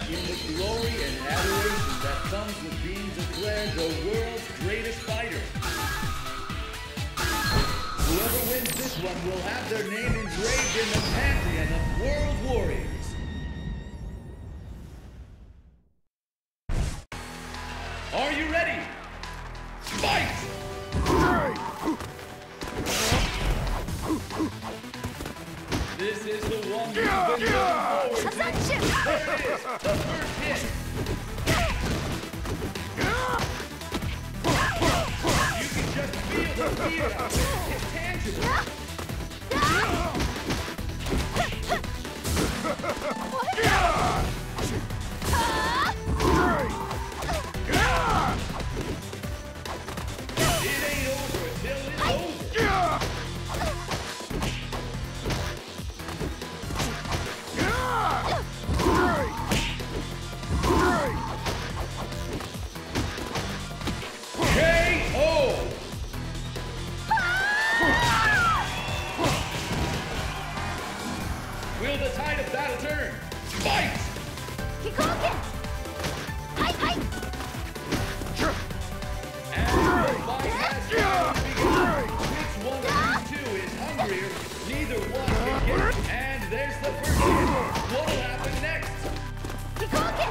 in the glory and adoration that comes with being declared the world's greatest fighter. Whoever wins this one will have their name engraved in the pantheon of world warriors. Are you ready? Fight! This is the one you've been looking forward to. There it is, the first hit. You can just feel the fear out there. It's tangible. It ain't over until it's over. Will the tide of battle turn? Fight! Kikoken! Hi, hi! And the fight has begun. Which one of these two is hungrier? Neither one can get it. And there's the first hit. What'll happen next? Kikoken!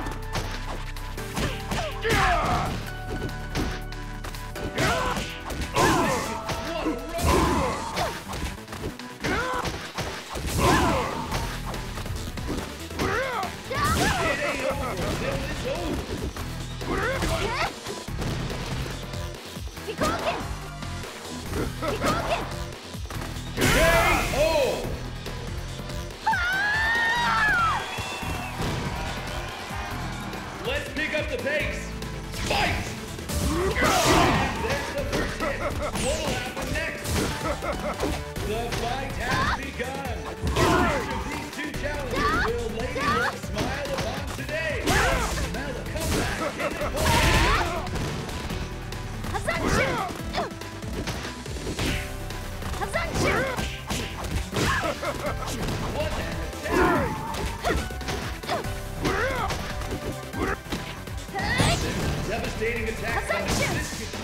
Let's pick up the pace. Fight! And there's the first hit. What'll happen next? The fight has begun. Which of these two challengers will Lady Luck smile upon today? Smell a comeback in the corner. Hazanshu! Hazanshu! What an attack! Devastating attack from this